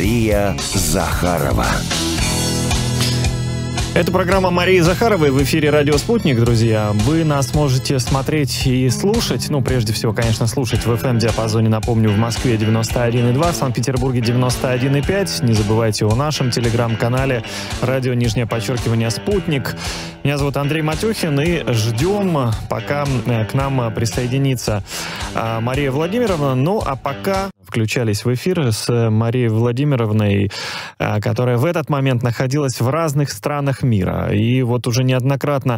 Мария Захарова. Это программа Марии Захаровой в эфире «Радио Спутник», друзья. Вы нас можете смотреть и слушать, прежде всего, конечно, слушать в FM-диапазоне, напомню, в Москве 91,2, в Санкт-Петербурге 91,5. Не забывайте о нашем телеграм-канале «Радио _Спутник». Меня зовут Андрей Матюхин, и ждем, пока к нам присоединится Мария Владимировна. Ну, а пока включались в эфир с Марией Владимировной, которая в этот момент находилась в разных странах мира. И вот уже неоднократно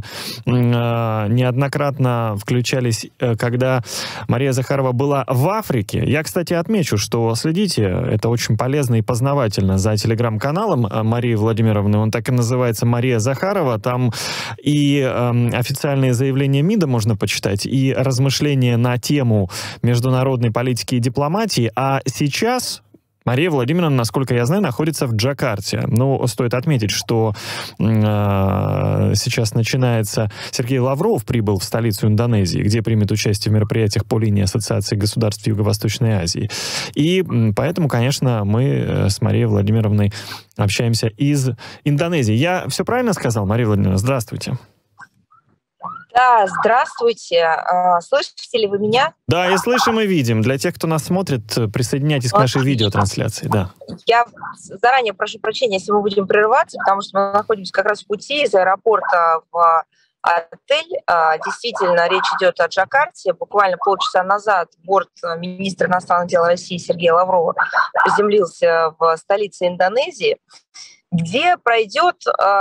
включались, когда Мария Захарова была в Африке. Я, кстати, отмечу, что следите, это очень полезно и познавательно, за телеграм-каналом Марии Владимировны. Он так и называется «Мария Захарова». Там и официальные заявления МИДа можно почитать, и размышления на тему международной политики и дипломатии. А сейчас Мария Владимировна, насколько я знаю, находится в Джакарте. Но стоит отметить, что сейчас начинается... Сергей Лавров прибыл в столицу Индонезии, где примет участие в мероприятиях по линии Ассоциации государств Юго-Восточной Азии. И поэтому, конечно, мы с Марией Владимировной общаемся из Индонезии. Я все правильно сказал, Мария Владимировна? Здравствуйте. Да, здравствуйте. Слышите ли вы меня? Да, и слышим, и видим. Для тех, кто нас смотрит, присоединяйтесь к нашей видеотрансляции. Да. Я заранее прошу прощения, если мы будем прерываться, потому что мы находимся как раз в пути из аэропорта в отель. Действительно, речь идет о Джакарте. Буквально полчаса назад борт министра иностранных дел России Сергея Лаврова приземлился в столице Индонезии, где пройдет,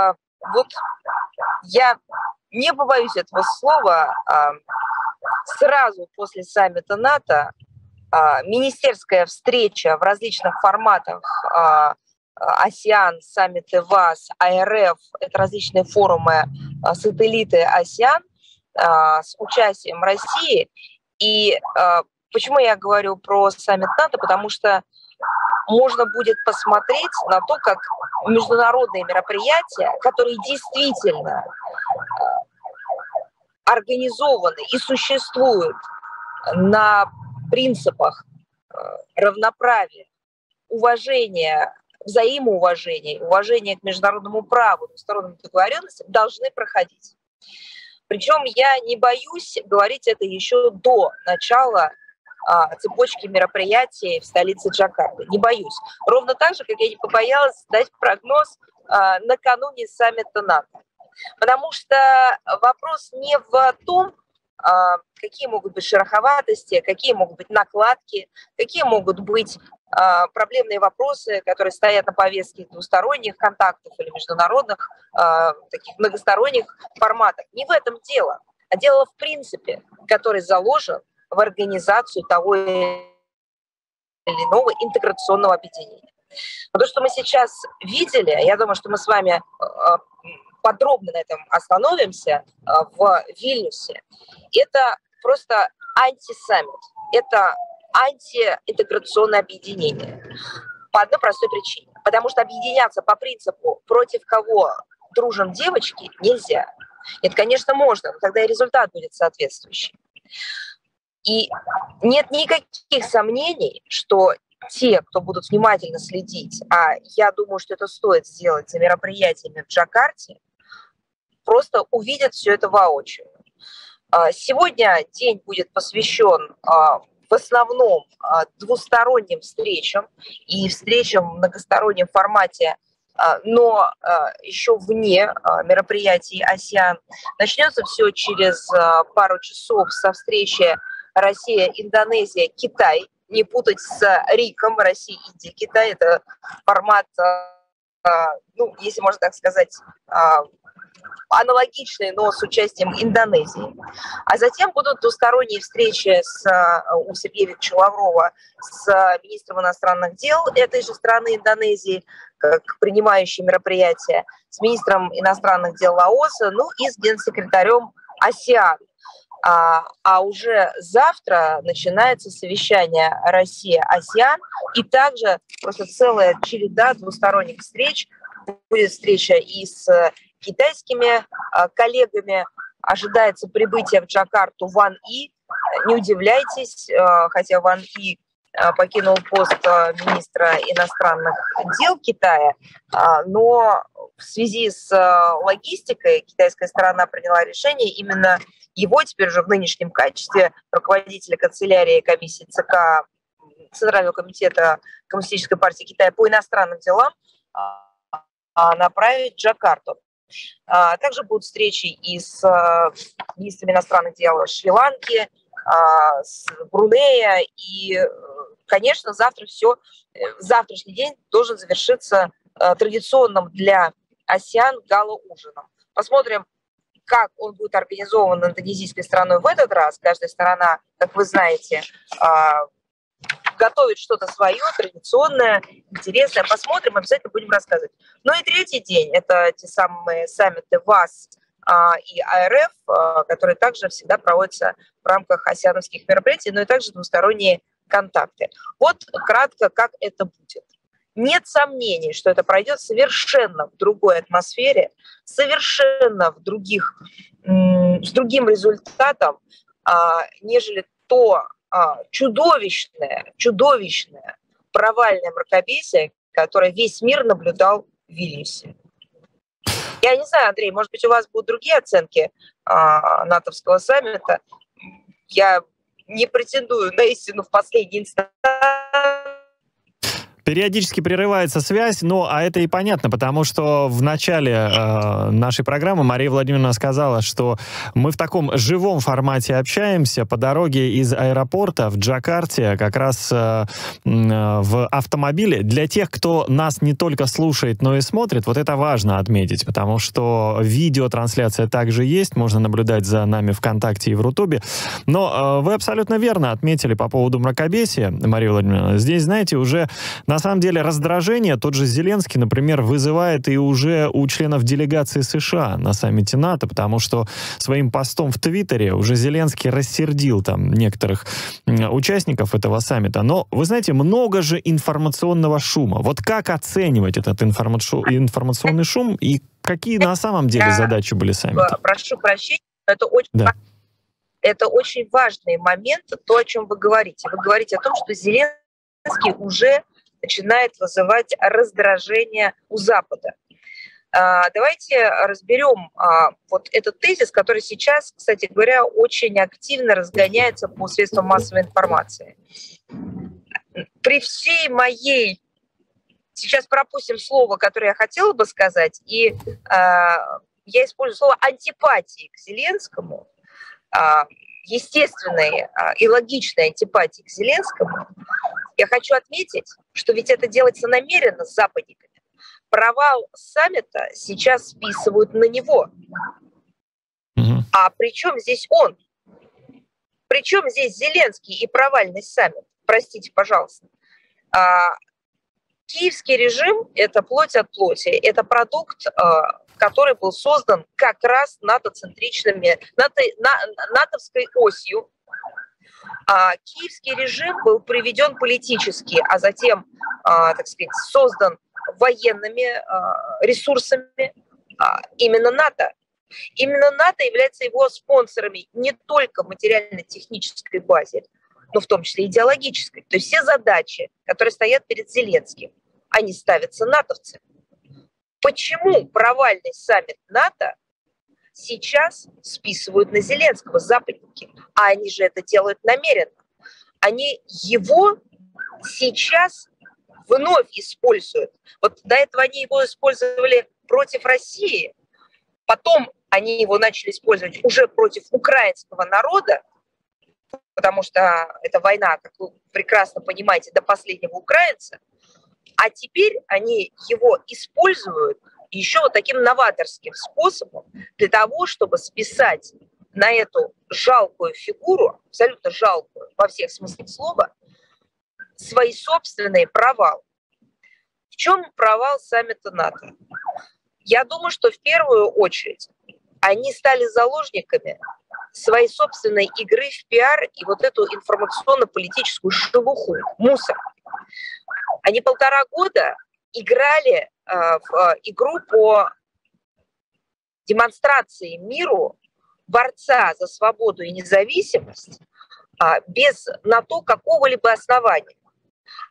я не побоюсь этого слова, сразу после саммита НАТО министерская встреча в различных форматах АСЕАН, саммиты ВАС, АРФ, это различные форумы, сателлиты АСЕАН с участием России. И почему я говорю про саммит НАТО? Потому что можно будет посмотреть на то, как международные мероприятия, которые действительно организованы и существуют на принципах равноправия, уважения, взаимоуважения, уважения к международному праву, двусторонним договоренностям, должны проходить. Причем я не боюсь говорить это еще до начала цепочки мероприятий в столице Джакарты. Не боюсь. Ровно так же, как я не побоялась дать прогноз накануне саммита НАТО. Потому что вопрос не в том, какие могут быть шероховатости, какие могут быть накладки, какие могут быть проблемные вопросы, которые стоят на повестке двусторонних контактов или международных, таких многосторонних форматах. Не в этом дело, а дело в принципе, который заложен в организацию того или иного интеграционного объединения. Но то, что мы сейчас видели, я думаю, что мы с вами подробно на этом остановимся в Вильнюсе, это просто антисаммит, это антиинтеграционное объединение. По одной простой причине. Потому что объединяться по принципу «против кого дружим девочки» нельзя. Нет, конечно, можно, но тогда и результат будет соответствующий. И нет никаких сомнений, что те, кто будут внимательно следить, а я думаю, что это стоит сделать за мероприятиями в Джакарте, просто увидят все это воочию. Сегодня день будет посвящен в основном двусторонним встречам и встречам в многостороннем формате, но еще вне мероприятий АСЕАН. Начнется все через пару часов со встречи Россия, Индонезия, Китай. Не путать с РИКом, Россия, Индия, Китай. Это формат, если можно так сказать, аналогичный, но с участием Индонезии. А затем будут двусторонние встречи у Сергея Викторовича Лаврова с министром иностранных дел этой же страны Индонезии, как принимающей мероприятия, с министром иностранных дел Лаоса, и с генсекретарем АСЕАН. А уже завтра начинается совещание Россия-АСЕАН, и также просто целая череда двусторонних встреч. Будет встреча и с китайскими коллегами. Ожидается прибытие в Джакарту Ван И. Не удивляйтесь, хотя Ван И покинул пост министра иностранных дел Китая, но в связи с логистикой китайская сторона приняла решение именно его теперь уже в нынешнем качестве руководителя канцелярии комиссии ЦК Центрального комитета Коммунистической партии Китая по иностранным делам направить в Джакарту. Также будут встречи и с министрами иностранных дел Шри-Ланки, с Брунея. И, конечно, завтрашний день должен завершиться традиционным для АСЕАН гала-ужином. Посмотрим, как он будет организован индонезийской стороной в этот раз. Каждая сторона, как вы знаете, готовит что-то свое, традиционное, интересное. Посмотрим, обязательно будем рассказывать. Ну и третий день – это те самые саммиты ВАС и АРФ, которые также всегда проводятся в рамках асиановских мероприятий, но и также двусторонние контакты. Вот кратко, как это будет. Нет сомнений, что это пройдет совершенно в другой атмосфере, совершенно с другим результатом, нежели то чудовищное провальное мракобесие, которое весь мир наблюдал в Вильнюсе. Я не знаю, Андрей, может быть, у вас будут другие оценки натовского саммита. Я не претендую на истину в последней инстанции. Периодически прерывается связь, а это и понятно, потому что в начале нашей программы Мария Владимировна сказала, что мы в таком живом формате общаемся по дороге из аэропорта в Джакарте, как раз в автомобиле. Для тех, кто нас не только слушает, но и смотрит, вот это важно отметить, потому что видеотрансляция также есть, можно наблюдать за нами ВКонтакте и в Рутубе. Но вы абсолютно верно отметили по поводу мракобесия, Мария Владимировна. Здесь, знаете, уже на самом деле раздражение тот же Зеленский, например, вызывает и уже у членов делегации США на саммите НАТО, потому что своим постом в Твиттере уже Зеленский рассердил там некоторых участников этого саммита. Но, вы знаете, много же информационного шума. Вот как оценивать этот информационный шум и какие на самом деле задачи были саммита? Прошу прощения, это очень важный момент, то, о чем вы говорите. Вы говорите о том, что Зеленский уже начинает вызывать раздражение у Запада. Давайте разберем вот этот тезис, который сейчас, кстати говоря, очень активно разгоняется по средствам массовой информации. При всей моей... Сейчас пропустим слово, которое я хотела бы сказать, и я использую слово антипатии к Зеленскому, естественной и логичной антипатии к Зеленскому. Я хочу отметить, что ведь это делается намеренно с западниками. Провал саммита сейчас списывают на него. А при чем здесь он? При чем здесь Зеленский и провальный саммит? Простите, пожалуйста. Киевский режим – это плоть от плоти. Это продукт, который был создан как раз натовской осью. Киевский режим был приведен политически, а затем, так сказать, создан военными ресурсами именно НАТО. Именно НАТО является его спонсорами не только в материально-технической базе, но в том числе идеологической. То есть все задачи, которые стоят перед Зеленским, они ставятся натовцами. Почему провальный саммит НАТО сейчас списывают на Зеленского западники? А они же это делают намеренно. Они его сейчас вновь используют. Вот до этого они его использовали против России, потом они его начали использовать уже против украинского народа, потому что это война, как вы прекрасно понимаете, до последнего украинца. А теперь они его используют еще вот таким новаторским способом для того, чтобы списать на эту жалкую фигуру, абсолютно жалкую во всех смыслах слова, свои собственные провалы. В чем провал саммита НАТО? Я думаю, что в первую очередь они стали заложниками своей собственной игры в пиар и вот эту информационно-политическую шелуху, мусор. Они 1,5 года играли в игру по демонстрации миру борца за свободу и независимость без на то какого-либо основания.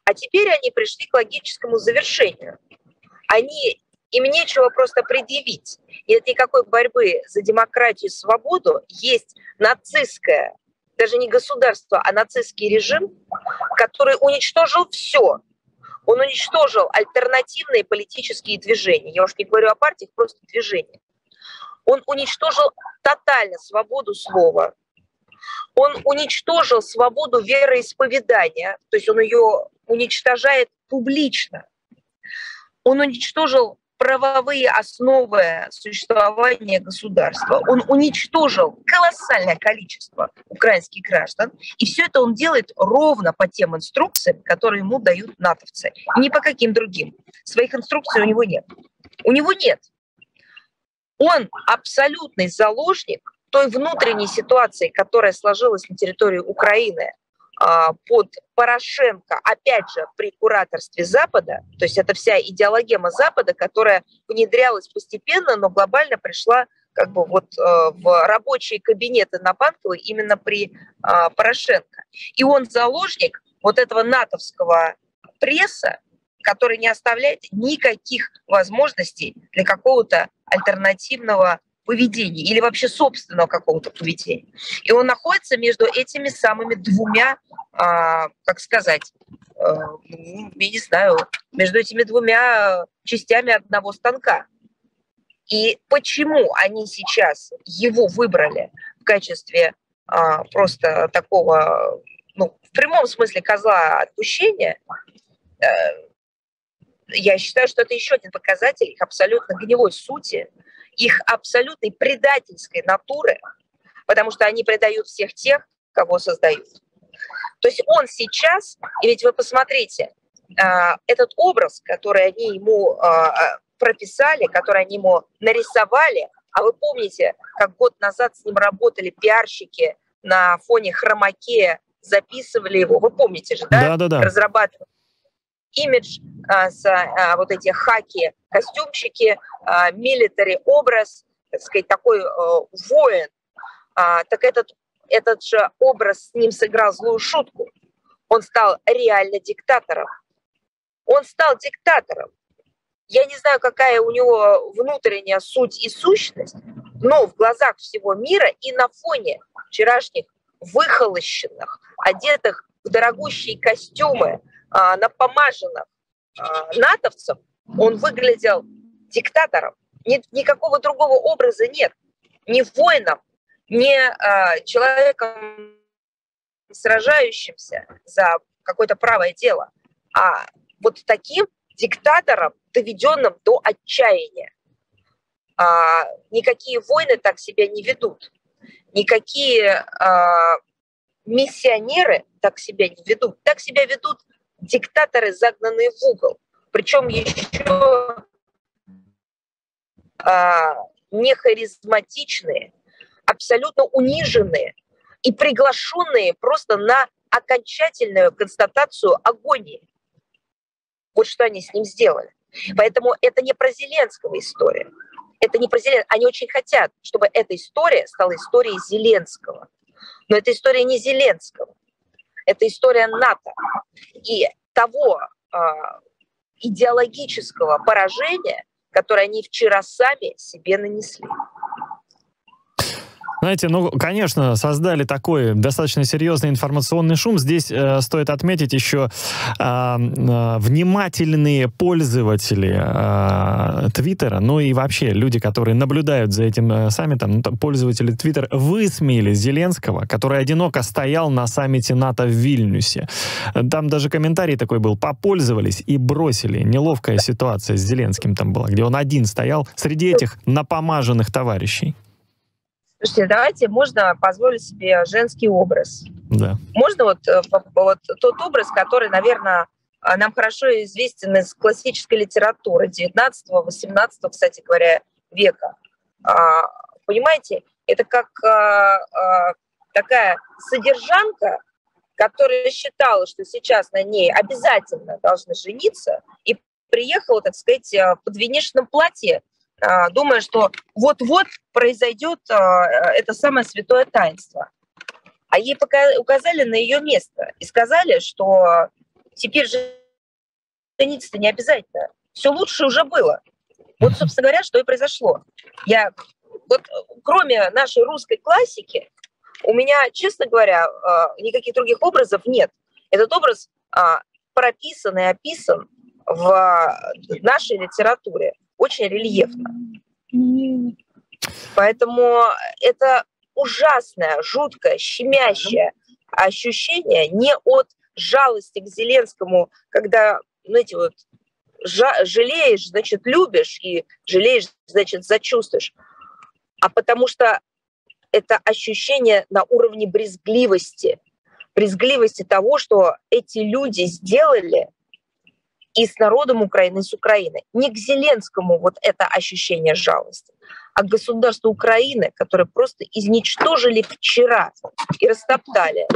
А теперь они пришли к логическому завершению. Им нечего просто предъявить. Нет никакой борьбы за демократию и свободу. Есть нацистское, даже не государство, а нацистский режим, который уничтожил все. Он уничтожил альтернативные политические движения. Я уж не говорю о партиях, просто движения. Он уничтожил тотально свободу слова. Он уничтожил свободу вероисповедания, то есть он ее уничтожает публично. Он уничтожил правовые основы существования государства. Он уничтожил колоссальное количество украинских граждан. И все это он делает ровно по тем инструкциям, которые ему дают натовцы. Ни по каким другим. Своих инструкций у него нет. У него нет. Он абсолютный заложник той внутренней ситуации, которая сложилась на территории Украины под Порошенко, опять же, при кураторстве Запада, то есть это вся идеологема Запада, которая внедрялась постепенно, но глобально пришла как бы вот в рабочие кабинеты на Банковой именно при Порошенко. И он заложник вот этого натовского пресса, который не оставляет никаких возможностей для какого-то альтернативного поведения или вообще собственного какого-то поведения. И он находится между этими самыми двумя, как сказать, я не знаю, между этими двумя частями одного станка. И почему они сейчас его выбрали в качестве просто такого, ну, в прямом смысле козла отпущения, я считаю, что это еще один показатель их абсолютно гнилой сути, их абсолютной предательской натуры, потому что они предают всех тех, кого создают. То есть он сейчас, и ведь вы посмотрите, этот образ, который они ему прописали, который они ему нарисовали, а вы помните, как год назад с ним работали пиарщики на фоне хромакея, записывали его, вы помните же, да? Да. Разрабатывали имидж, вот эти хаки-костюмчики, милитари образ, так сказать, такой воин. Так этот же образ с ним сыграл злую шутку. Он стал реально диктатором. Он стал диктатором. Я не знаю, какая у него внутренняя суть и сущность, но в глазах всего мира и на фоне вчерашних выхолощенных, одетых в дорогущие костюмы, напомаженных натовцев, он выглядел диктатором. Никакого другого образа нет. Ни воином, ни человеком, сражающимся за какое-то правое дело, а вот таким диктатором, доведенным до отчаяния. Никакие войны так себя не ведут. Никакие миссионеры так себя не ведут. Так себя ведут диктаторы, загнанные в угол. Причем еще не харизматичные, абсолютно униженные и приглашенные просто на окончательную констатацию агонии. Вот что они с ним сделали. Поэтому это не про Зеленского история. Это не про Зеленского. Они очень хотят, чтобы эта история стала историей Зеленского. Но это история не Зеленского. Это история НАТО. И того идеологического поражения, которое они вчера сами себе нанесли. Знаете, ну, конечно, создали такой достаточно серьезный информационный шум. Здесь стоит отметить еще внимательные пользователи Твиттера, ну и вообще люди, которые наблюдают за этим саммитом, пользователи Твиттера высмеяли Зеленского, который одиноко стоял на саммите НАТО в Вильнюсе. Там даже комментарий такой был: попользовались и бросили. Неловкая ситуация с Зеленским там была, где он один стоял среди этих напомаженных товарищей. Слушайте, давайте, можно позволить себе женский образ. Да. Можно вот тот образ, который, наверное, нам хорошо известен из классической литературы 19-18, кстати говоря, века. Понимаете, это как такая содержанка, которая считала, что сейчас на ней обязательно должны жениться, и приехала, так сказать, в подвенечном платье, думая, что вот-вот произойдет это самое святое таинство. А ей указали на ее место и сказали, что теперь жениться-то не обязательно. Все лучше уже было. Вот, собственно говоря, что и произошло. Кроме нашей русской классики, у меня, честно говоря, никаких других образов нет. Этот образ прописан и описан в нашей литературе очень рельефно. Поэтому это ужасное, жуткое, щемящее ощущение не от жалости к Зеленскому, когда, знаете, вот жалеешь, значит, любишь, и жалеешь, значит, сочувствуешь, а потому что это ощущение на уровне брезгливости того, что эти люди сделали и с народом Украины, и с Украиной. Не к Зеленскому вот это ощущение жалости, а к государству Украины, которое просто изничтожили вчера и растоптали.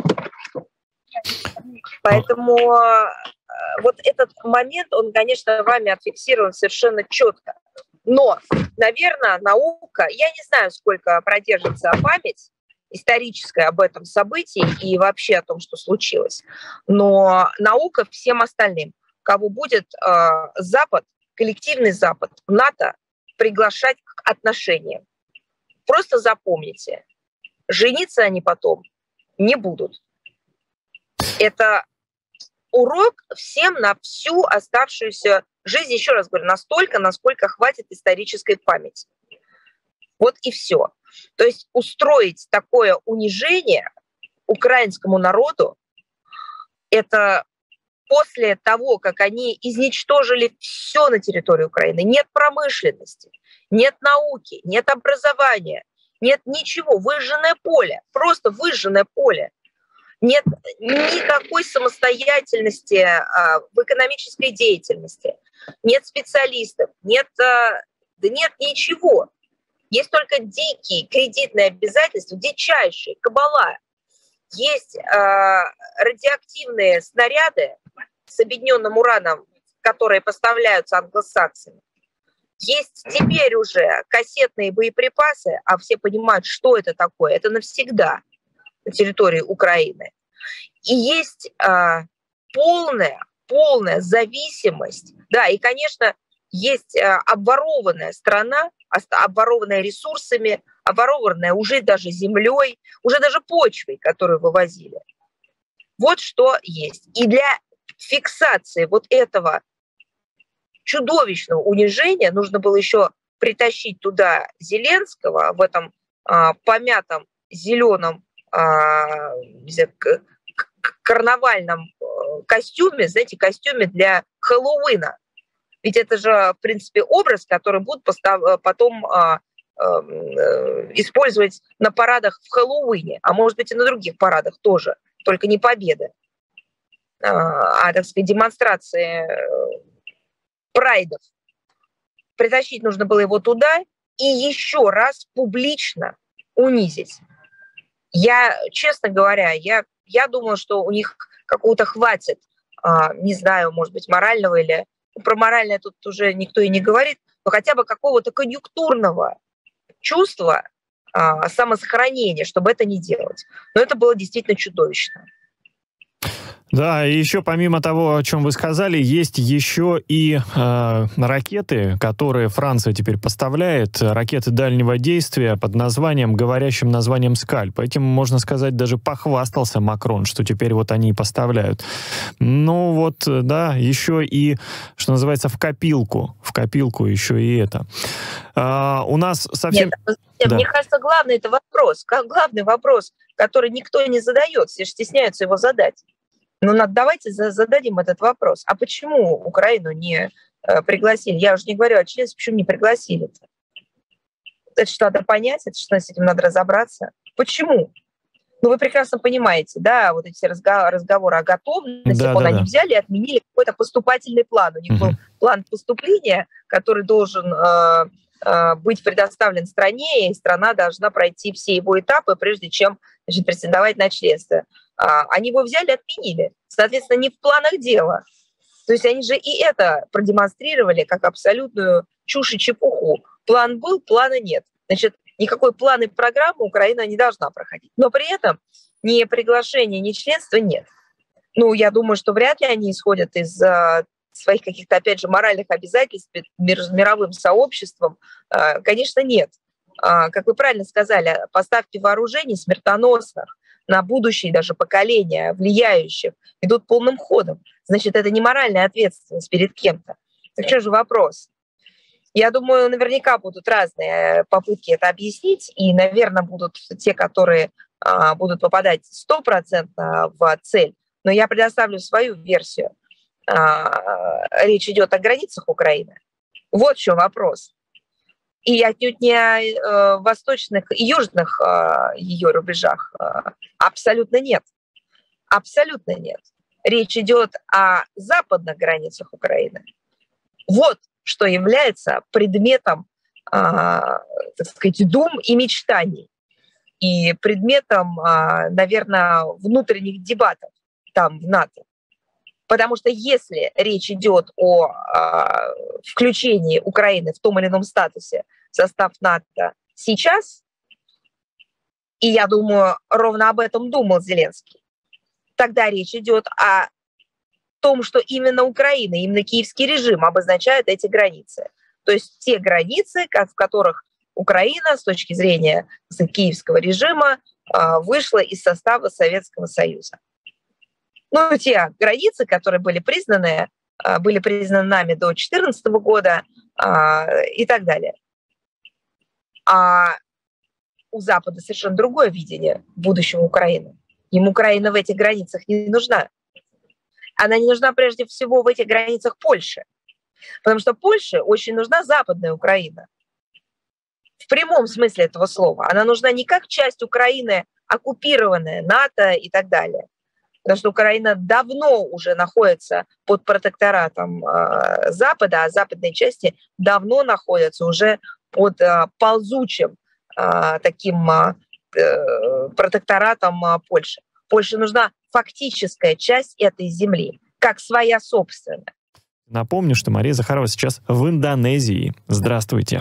Поэтому вот этот момент, он, конечно, вами отфиксирован совершенно четко. Но, наверное, наука, я не знаю, сколько продержится память историческая об этом событии и вообще о том, что случилось, но наука всем остальным, кого будет Запад, коллективный Запад, НАТО приглашать к отношениям. Просто запомните, жениться они потом не будут. Это урок всем на всю оставшуюся жизнь, еще раз говорю, настолько, насколько хватит исторической памяти. Вот и все. То есть устроить такое унижение украинскому народу, это после того, как они изничтожили все на территории Украины. Нет промышленности, нет науки, нет образования, нет ничего. Выжженное поле, просто выжженное поле. Нет никакой самостоятельности в экономической деятельности, нет специалистов, нет ничего. Есть только дикие кредитные обязательства, дичайшие, кабала. Есть радиоактивные снаряды с объединенным ураном, которые поставляются англосаксами. Есть теперь уже кассетные боеприпасы, а все понимают, что это такое. Это навсегда на территории Украины. И есть полная зависимость. Да, и, конечно, есть обворованная страна, обворованная ресурсами, обворованная уже даже землей, уже даже почвой, которую вывозили. Вот что есть. И для фиксации вот этого чудовищного унижения нужно было еще притащить туда Зеленского в этом помятом зеленом карнавальном костюме, знаете, костюме для Хэллоуина. Ведь это же, в принципе, образ, который будут потом использовать на парадах в Хэллоуине, а может быть и на других парадах тоже, только не победы, так сказать, демонстрации прайдов. Притащить нужно было его туда и еще раз публично унизить. Я, честно говоря, я думала, что у них какого-то хватит, не знаю, может быть, морального или... Про моральное тут уже никто и не говорит, но хотя бы какого-то конъюнктурного чувства самосохранения, чтобы это не делать. Но это было действительно чудовищно. Да, и еще помимо того, о чем вы сказали, есть еще и ракеты, которые Франция теперь поставляет, ракеты дальнего действия под говорящим названием «Скальп». Этим, можно сказать, даже похвастался Макрон, что теперь вот они и поставляют. Ну вот, да, еще и, что называется, в копилку еще и это. У нас совсем... Нет, да. Мне кажется, главный вопрос, который никто не задает, все стесняются его задать. Ну, давайте зададим этот вопрос. А почему Украину не пригласили? Я уже не говорю о членстве, почему не пригласили-то? Это что надо понять, это что с этим надо разобраться. Почему? Ну, вы прекрасно понимаете, да, вот эти разговоры о готовности, они взяли и отменили какой-то поступательный план. У них был план поступления, который должен быть предоставлен стране, и страна должна пройти все его этапы, прежде чем, значит, претендовать на членство. Они его взяли и отменили. Соответственно, не в планах дела. То есть они же и это продемонстрировали как абсолютную чушь и чепуху. План был, плана нет. Значит, никакой план и программы Украина не должна проходить. Но при этом ни приглашения, ни членства нет. Ну, я думаю, что вряд ли они исходят из своих каких-то, опять же, моральных обязательств перед мировым сообществом. Конечно, нет. Как вы правильно сказали, поставки вооружений смертоносных на будущие даже поколения, влияющих, идут полным ходом. Значит, это не моральная ответственность перед кем-то. Так что же вопрос? Я думаю, наверняка будут разные попытки это объяснить, и, наверное, будут те, которые будут попадать 100% в цель. Но я предоставлю свою версию. Речь идет о границах Украины. Вот в чем вопрос. И отнюдь не о восточных и южных ее рубежах. Абсолютно нет. Абсолютно нет. Речь идет о западных границах Украины. Вот что является предметом, так сказать, дум и мечтаний. И предметом, наверное, внутренних дебатов там в НАТО. Потому что если речь идет о включении Украины в том или ином статусе в состав НАТО сейчас, и я думаю, ровно об этом думал Зеленский, тогда речь идет о том, что именно Украина, именно киевский режим обозначает эти границы. То есть те границы, в которых Украина с точки зрения киевского режима вышла из состава Советского Союза. Ну, те границы, которые были признаны нами до 2014 года и так далее. А у Запада совершенно другое видение будущего Украины. Им Украина в этих границах не нужна. Она не нужна прежде всего в этих границах Польши. Потому что Польше очень нужна Западная Украина. В прямом смысле этого слова. Она нужна не как часть Украины, оккупированная НАТО и так далее. Потому что Украина давно уже находится под протекторатом Запада, а западные части давно находятся уже под ползучим таким протекторатом Польши. Польше нужна фактическая часть этой земли, как своя собственная. Напомню, что Мария Захарова сейчас в Индонезии. Здравствуйте.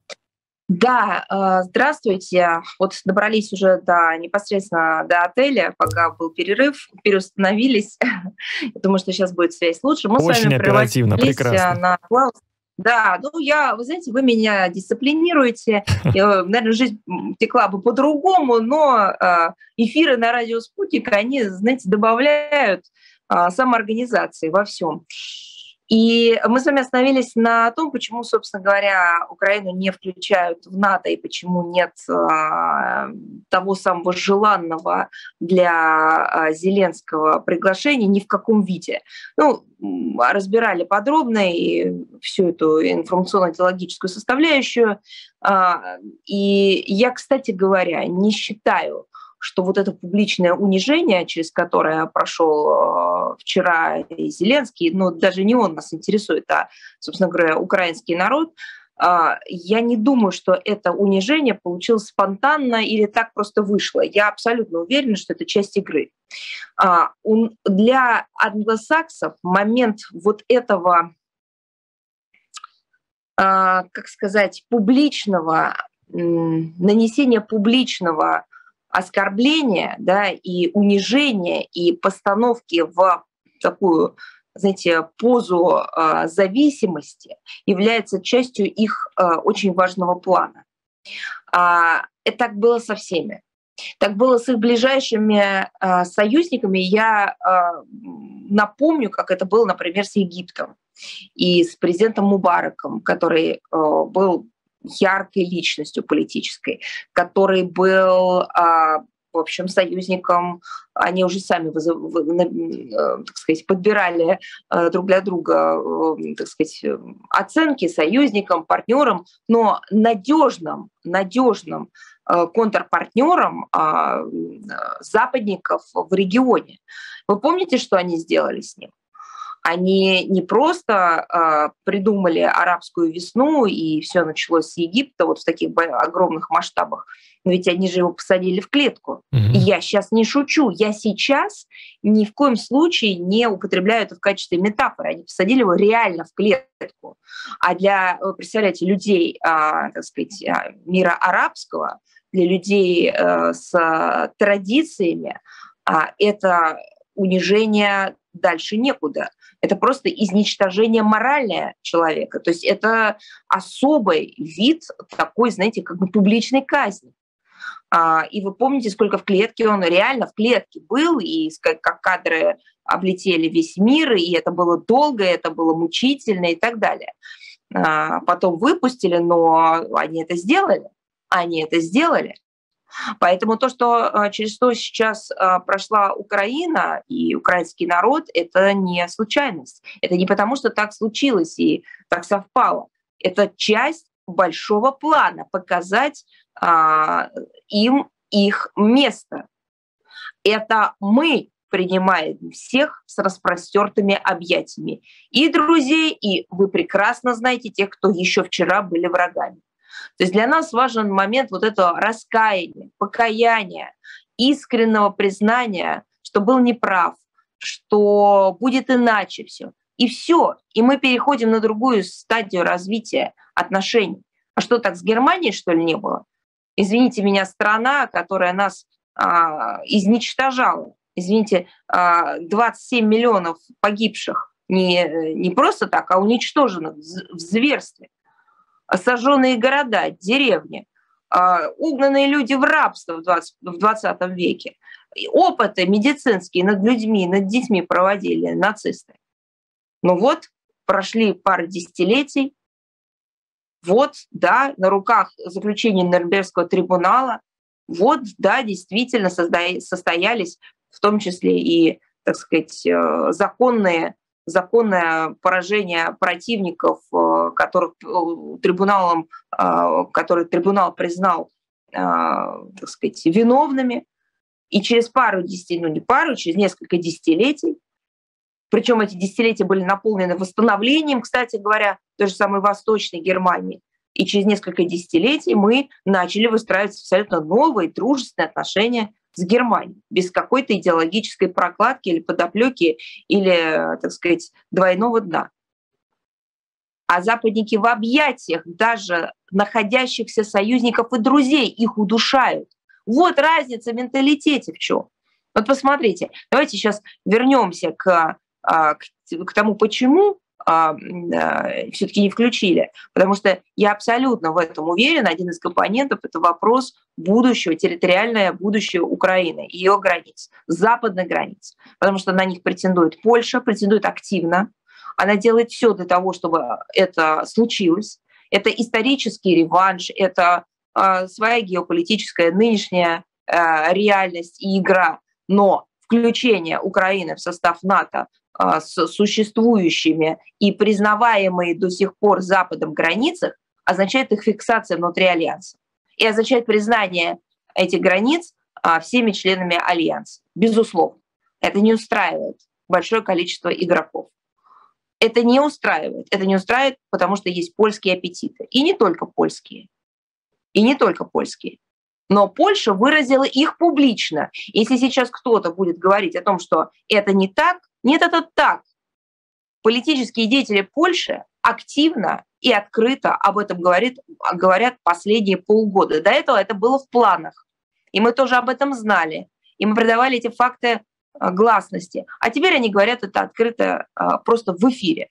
Да, здравствуйте. Вот добрались уже непосредственно до отеля, пока был перерыв, переустановились. Я думаю, что сейчас будет связь лучше. Мы очень с вами оперативно, прекрасно. Да, вы знаете, вы меня дисциплинируете. Наверное, жизнь текла бы по-другому, но эфиры на радио «Спутник», они, знаете, добавляют самоорганизации во всем. И мы с вами остановились на том, почему, собственно говоря, Украину не включают в НАТО и почему нет того самого желанного для Зеленского приглашения ни в каком виде. Ну, разбирали подробно и всю эту информационно-идеологическую составляющую. И я, кстати говоря, не считаю, что вот это публичное унижение, через которое прошел вчера и Зеленский, но даже не он нас интересует, а, собственно говоря, украинский народ, я не думаю, что это унижение получилось спонтанно или так просто вышло. Я абсолютно уверена, что это часть игры. Для англосаксов момент вот этого, как сказать, публичного, нанесения публичного оскорбления, да, и унижения, и постановки в такую, знаете, позу зависимости является частью их очень важного плана. Это так было со всеми. Так было с их ближайшими союзниками. Я напомню, как это было, например, с Египтом и с президентом Мубараком, который был яркой личностью политической, который был, в общем, союзником. Они уже сами, так сказать, подбирали друг для друга, так сказать, оценки союзникам, партнерам, но надежным контрпартнером западников в регионе. Вы помните, что они сделали с ним? Они не просто придумали арабскую весну, и все началось с Египта вот в таких огромных масштабах, но ведь они же его посадили в клетку. И я сейчас не шучу, я сейчас ни в коем случае не употребляю это в качестве метафоры. Они посадили его реально в клетку. А для, вы представляете, людей, так сказать, мира арабского, для людей с традициями, это унижение дальше некуда. Это просто изничтожение моральное человека. То есть это особый вид такой, знаете, как бы публичной казни. И вы помните, сколько в клетке он реально в клетке был, и как кадры облетели весь мир, и это было долго, это было мучительно и так далее. Потом выпустили, но они это сделали. Они это сделали. Поэтому то, через что сейчас прошла Украина и украинский народ, это не случайность. Это не потому, что так случилось и так совпало. Это часть большого плана показать им их место. Это мы принимаем всех с распростертыми объятиями. И друзей, и вы прекрасно знаете тех, кто еще вчера были врагами. То есть для нас важен момент вот этого раскаяния, покаяния, искреннего признания, что был неправ, что будет иначе все. И все. И мы переходим на другую стадию развития отношений. А что, так с Германией, что ли, не было? Извините меня, страна, которая нас изничтожала. Извините, 27 миллионов погибших не просто так, а уничтоженных в зверстве. Сожженные города, деревни, угнанные люди в рабство в 20 веке. Опыты медицинские над людьми, над детьми проводили нацисты. Ну вот, прошли пару десятилетий, вот, да, на руках заключение Нюрнбергского трибунала, вот, да, действительно состоялись в том числе и, так сказать, законное поражение противников, который трибунал признал, так сказать, виновными. И через через несколько десятилетий, причем эти десятилетия были наполнены восстановлением, кстати говоря, той же самой Восточной Германии. И через несколько десятилетий мы начали выстраивать абсолютно новые дружественные отношения с Германией, без какой-то идеологической прокладки или подоплеки, или, так сказать, двойного дна. А западники в объятиях даже находящихся союзников и друзей их удушают. Вот разница в менталитете в чем. Вот посмотрите, давайте сейчас вернемся к тому, почему все-таки не включили. Потому что я абсолютно в этом уверена. Один из компонентов — это вопрос будущего, территориальное будущее Украины, ее границ, западных границ. Потому что на них претендует Польша, претендует активно. Она делает все для того, чтобы это случилось. Это исторический реванш, это своя геополитическая нынешняя реальность и игра. Но включение Украины в состав НАТО с существующими и признаваемые до сих пор Западом границах означает их фиксация внутри Альянса. И означает признание этих границ всеми членами Альянса. Безусловно. Это не устраивает большое количество игроков. Это не устраивает. Это не устраивает, потому что есть польские аппетиты. И не только польские. И не только польские. Но Польша выразила их публично. Если сейчас кто-то будет говорить о том, что это не так, нет, это так. Политические деятели Польши активно и открыто об этом говорят последние полгода. До этого это было в планах. И мы тоже об этом знали. И мы придавали эти факты гласности. А теперь они говорят это открыто просто в эфире.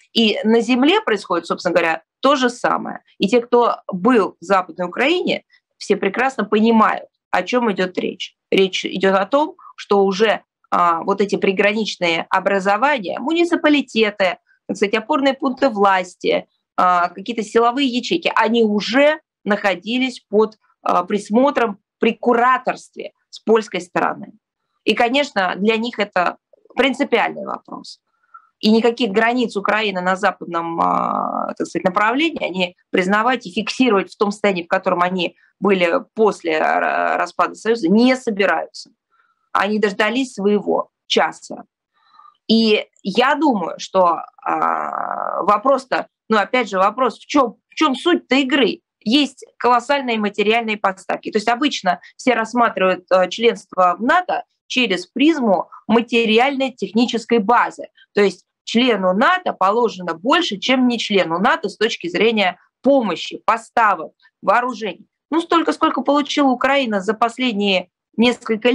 И на земле происходит, собственно говоря, то же самое. И те, кто был в Западной Украине, все прекрасно понимают, о чем идет речь. Речь идет о том, что уже вот эти приграничные образования, муниципалитеты, кстати, опорные пункты власти, какие-то силовые ячейки, они уже находились под присмотром при кураторстве с польской стороны. И, конечно, для них это принципиальный вопрос. И никаких границ Украины на западном, так сказать, направлении они признавать и фиксировать в том состоянии, в котором они были после распада Союза, не собираются. Они дождались своего часа. И я думаю, что вопрос-то, опять же, вопрос, в чем суть-то игры? Есть колоссальные материальные подставки. То есть обычно все рассматривают членство в НАТО через призму материальной технической базы. То есть члену НАТО положено больше, чем не члену НАТО с точки зрения помощи, поставок, вооружений. Столько, сколько получила Украина за последние несколько лет,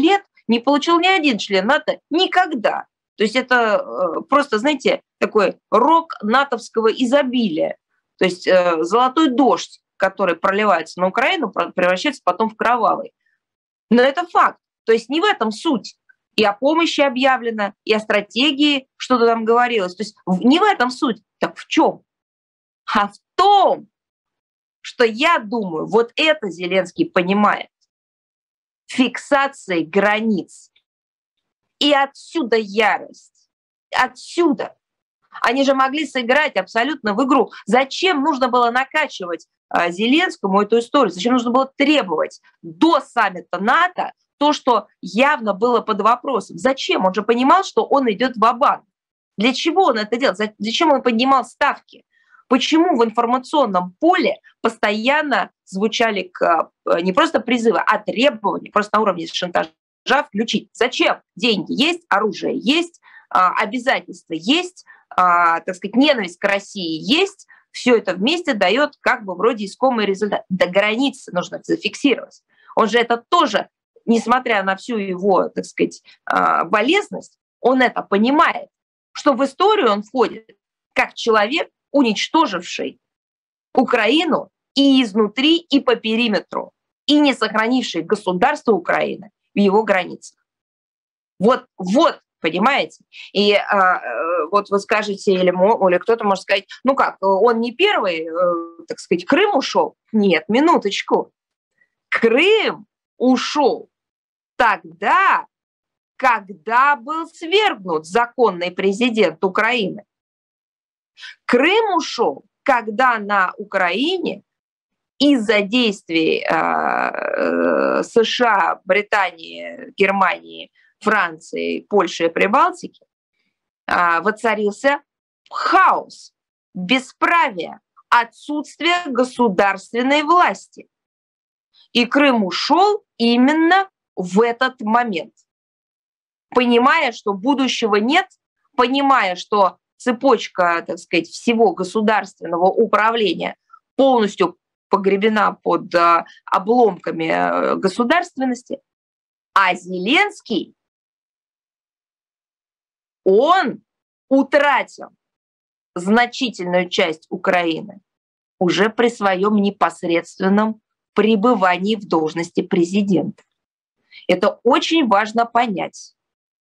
не получил ни один член НАТО никогда. То есть это просто, знаете, такой рок натовского изобилия. То есть золотой дождь, который проливается на Украину, превращается потом в кровавый. Но это факт. То есть не в этом суть. И о помощи объявлено, и о стратегии что-то там говорилось. То есть не в этом суть. Так в чем? А в том, что я думаю, вот это Зеленский понимает. Фиксацией границ. И отсюда ярость. Отсюда. Они же могли сыграть абсолютно в игру. Зачем нужно было накачивать Зеленскому эту историю? Зачем нужно было требовать до саммита НАТО то, что явно было под вопросом? Зачем? Он же понимал, что он идет ва-банк. Для чего он это делал? Зачем он поднимал ставки? Почему в информационном поле постоянно звучали не просто призывы, а требования, просто на уровне шантажа включить? Зачем? Деньги есть, оружие есть, обязательства есть, так сказать, ненависть к России есть. Все это вместе дает как бы вроде искомый результат. До границы нужно зафиксировать. Он же это тоже, несмотря на всю его, так сказать, болезненность, он это понимает, что в историю он входит как человек, уничтоживший Украину и изнутри, и по периметру, и не сохранивший государство Украины в его границах. Вот, понимаете? И вот вы скажете, или кто-то может сказать, ну как, он не первый, так сказать, Крым ушел? Нет, минуточку. Крым ушел тогда, когда был свергнут законный президент Украины. Крым ушел, когда на Украине из-за действий США, Британии, Германии, Франции, Польши и Прибалтики воцарился хаос, бесправие, отсутствие государственной власти. И Крым ушел именно в этот момент, понимая, что будущего нет, понимая, что цепочка, так сказать, всего государственного управления полностью погребена под обломками государственности, а Зеленский, он утратил значительную часть Украины уже при своем непосредственном пребывании в должности президента. Это очень важно понять.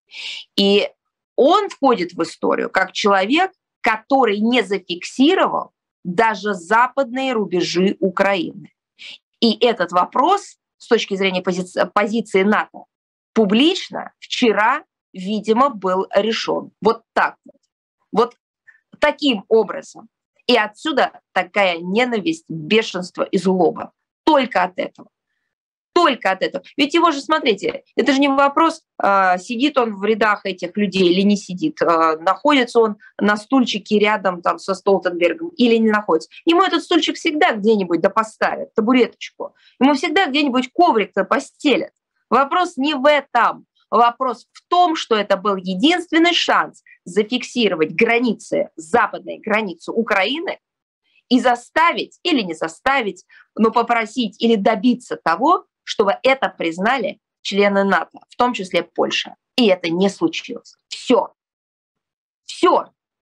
И он входит в историю как человек, который не зафиксировал даже западные рубежи Украины. И этот вопрос с точки зрения позиции НАТО публично вчера, видимо, был решен. Вот так вот. Вот таким образом. И отсюда такая ненависть, бешенство и злоба. Только от этого. Только от этого. Ведь его же, смотрите, это же не вопрос, сидит он в рядах этих людей или не сидит, находится он на стульчике рядом там, со Столтенбергом или не находится. Ему этот стульчик всегда где-нибудь поставят, табуреточку. Ему всегда где-нибудь коврик-то постелят. Вопрос не в этом. Вопрос в том, что это был единственный шанс зафиксировать границы, западные границы Украины и заставить, или не заставить, но попросить или добиться того, чтобы это признали члены НАТО, в том числе Польша. И это не случилось. Все. Все.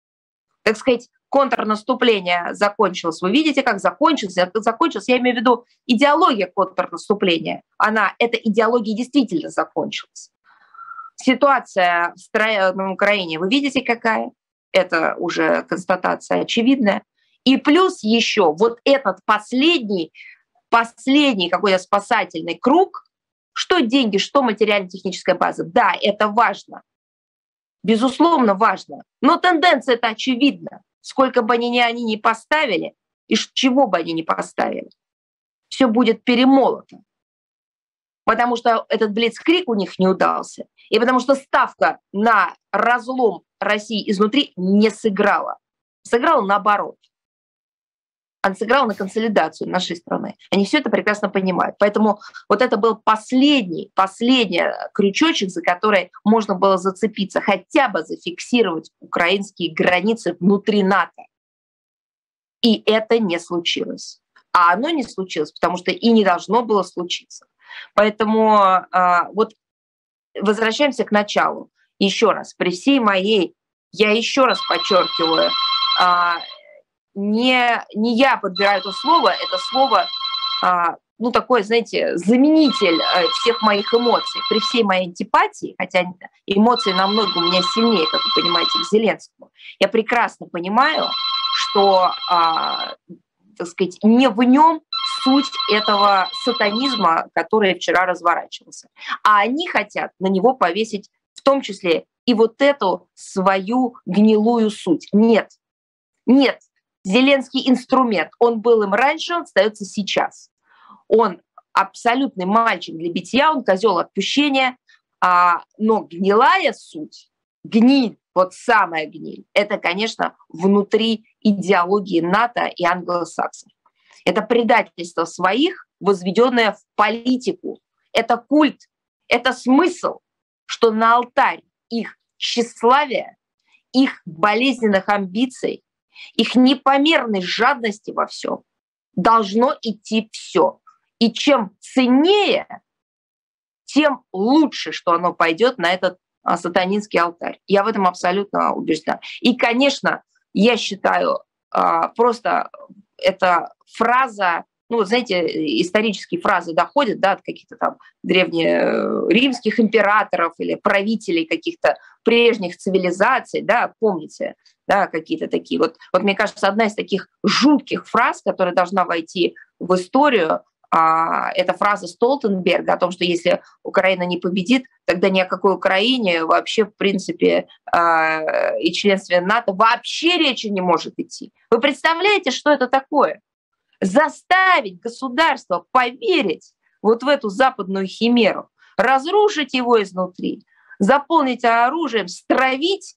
Так сказать, контрнаступление закончилось. Вы видите, как закончилось? Это закончилось, я имею в виду идеология контрнаступления. Эта идеология действительно закончилась. Ситуация на Украине, вы видите, какая? Это уже констатация очевидная. И плюс еще вот этот последний какой-то спасательный круг, что деньги, что материально-техническая база. Да, это важно. Безусловно, важно. Но тенденция-то очевидна. Сколько бы они ни поставили, и чего бы они ни поставили, все будет перемолото. Потому что этот блицкриг у них не удался. И потому что ставка на разлом России изнутри не сыграла. Сыграла наоборот. Она сыграла на консолидацию нашей страны. Они все это прекрасно понимают. Поэтому вот это был последний крючочек, за который можно было зацепиться, хотя бы зафиксировать украинские границы внутри НАТО. И это не случилось. А оно не случилось, потому что и не должно было случиться. Поэтому вот возвращаемся к началу. Еще раз, при всей моей, я еще раз подчеркиваю, не я подбираю это слово такой, знаете, заменитель всех моих эмоций. При всей моей антипатии, хотя эмоции намного у меня сильнее, как вы понимаете, к Зеленскому, я прекрасно понимаю, что, так сказать, не в нем суть этого сатанизма, который вчера разворачивался. А они хотят на него повесить в том числе и вот эту свою гнилую суть. Нет. Зеленский инструмент. Он был им раньше, он остается сейчас. Он абсолютный мальчик для битья, он козел отпущения, но гнилая суть, гниль, вот самая гниль, это, конечно, внутри идеологии НАТО и англосаксов. Это предательство своих, возведенное в политику. Это культ, это смысл, что на алтарь их тщеславия, их болезненных амбиций, их непомерной жадности во всем должно идти все. И чем ценнее, тем лучше, что оно пойдет на этот сатанинский алтарь. Я в этом абсолютно убеждена. И, конечно, я считаю, просто эта фраза, знаете, исторические фразы доходят, от каких-то там древнеримских императоров или правителей каких-то прежних цивилизаций, помните, какие-то такие. Вот мне кажется, одна из таких жутких фраз, которая должна войти в историю, это фраза Столтенберга о том, что если Украина не победит, тогда ни о какой Украине вообще, в принципе, и членстве НАТО вообще речи не может идти. Вы представляете, что это такое? Заставить государство поверить вот в эту западную химеру, разрушить его изнутри, заполнить оружием, стравить,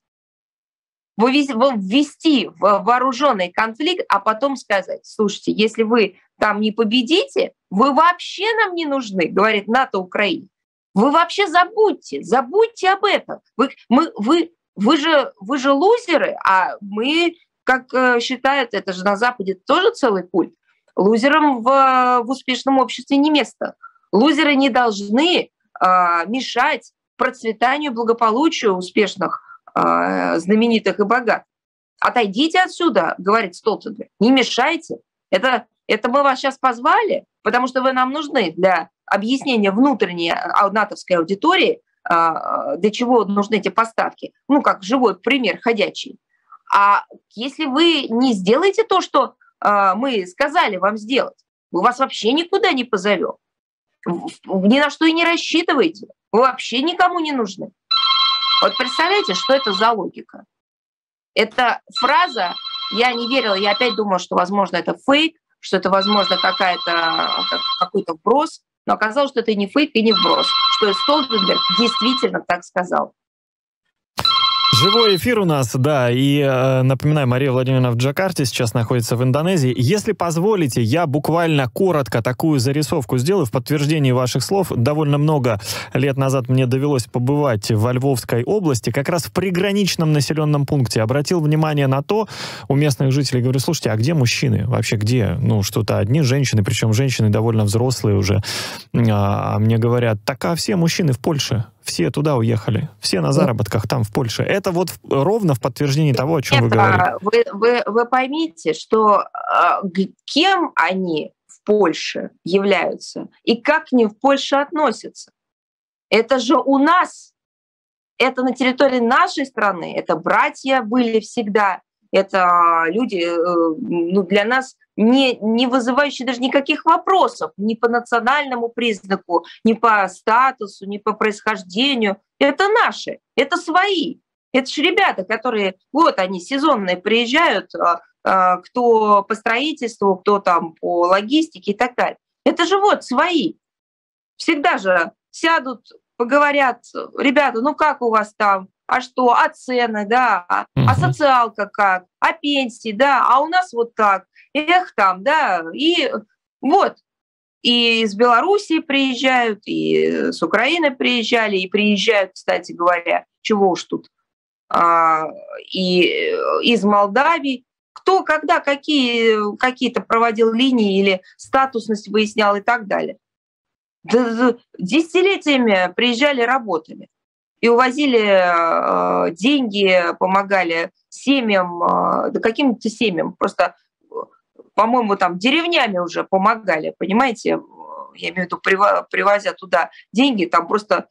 ввести в вооруженный конфликт, а потом сказать: слушайте, если вы там не победите, вы вообще нам не нужны, говорит НАТО Украине. Вы вообще забудьте об этом. Вы же лузеры, а мы, как считают, это же на Западе тоже целый культ, лузерам в успешном обществе не место. Лузеры не должны мешать процветанию, благополучию успешных, знаменитых и богатых. Отойдите отсюда, говорит Столтенберг, не мешайте. Это мы вас сейчас позвали, потому что вы нам нужны для объяснения внутренней натовской аудитории, для чего нужны эти поставки. Как живой пример ходячий. А если вы не сделаете то, что мы сказали вам сделать, мы вас вообще никуда не позовем. Ни на что и не рассчитывайте. Вы вообще никому не нужны. Вот представляете, что это за логика? Эта фраза, я не верила, я опять думала, что, возможно, это фейк, что это, возможно, какой-то вброс, но оказалось, что это не фейк и не вброс, что Столтенберг действительно так сказал. Живой эфир у нас, и напоминаю, Мария Владимировна в Джакарте сейчас находится в Индонезии. Если позволите, я буквально коротко такую зарисовку сделаю в подтверждении ваших слов. Довольно много лет назад мне довелось побывать во Львовской области, как раз в приграничном населенном пункте. Обратил внимание на то, у местных жителей, говорю: слушайте, а где мужчины? Вообще где? Что-то одни женщины, причем женщины довольно взрослые уже. А мне говорят: а все мужчины в Польше. Все туда уехали, все на заработках там, в Польше. Это вот ровно в подтверждении того, о чем вы говорите. Вы поймите, что кем они в Польше являются и как к ним в Польше относятся. Это же у нас, это на территории нашей страны, это братья были всегда, это люди, для нас не вызывающие даже никаких вопросов ни по национальному признаку, ни по статусу, ни по происхождению. Это наши, это свои. Это же ребята, которые, они сезонные приезжают, кто по строительству, кто там по логистике и так далее. Это же свои. Всегда же сядут, поговорят: ребята, как у вас там? А что, а цены, а социалка как, а пенсии, а у нас вот так, там, и и из Белоруссии приезжают, и с Украины приезжали, и приезжают, кстати говоря, чего уж тут, и из Молдавии, кто когда какие-то проводил линии или статусность выяснял и так далее. десятилетиями приезжали, работали. И увозили деньги, помогали семьям, да каким-то семьям. Просто, по-моему, там деревнями уже помогали, понимаете? Я имею в виду, привозя туда деньги, там просто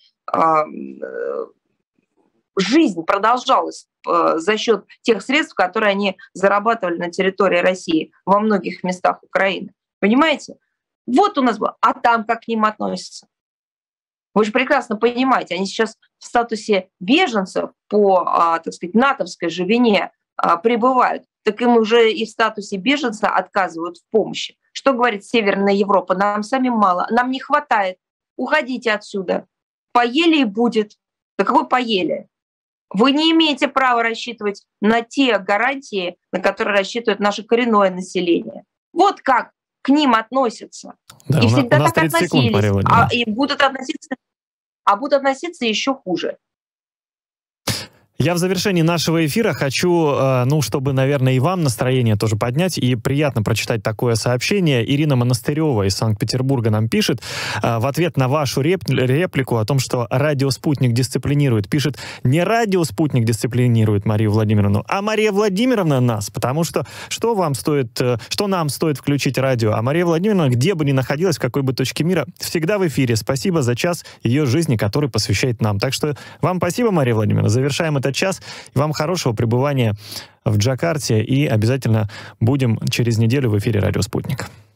жизнь продолжалась за счет тех средств, которые они зарабатывали на территории России во многих местах Украины. Понимаете? Вот у нас было. А там как к ним относятся? Вы же прекрасно понимаете, они сейчас в статусе беженцев по, так сказать, натовской же вине пребывают. Так им уже и в статусе беженца отказывают в помощи. Что говорит Северная Европа? Нам самим мало, нам не хватает. Уходите отсюда. Поели и будет. Да какой поели? Вы не имеете права рассчитывать на те гарантии, на которые рассчитывает наше коренное население. Вот как к ним относятся. Да, и всегда так относились, и будут относиться еще хуже. Я в завершении нашего эфира хочу, чтобы, наверное, и вам настроение тоже поднять, и приятно прочитать такое сообщение. Ирина Монастырева из Санкт-Петербурга нам пишет в ответ на вашу реплику о том, что радио «Спутник» дисциплинирует. Пишет, не радио «Спутник» дисциплинирует Марию Владимировну, а Мария Владимировна нас, потому что что нам стоит включить радио, а Мария Владимировна, где бы ни находилась, в какой бы точке мира, всегда в эфире. Спасибо за час ее жизни, который посвящает нам. Так что вам спасибо, Мария Владимировна. Завершаем этот час. И вам хорошего пребывания в Джакарте. И обязательно будем через неделю в эфире «Радио Спутник».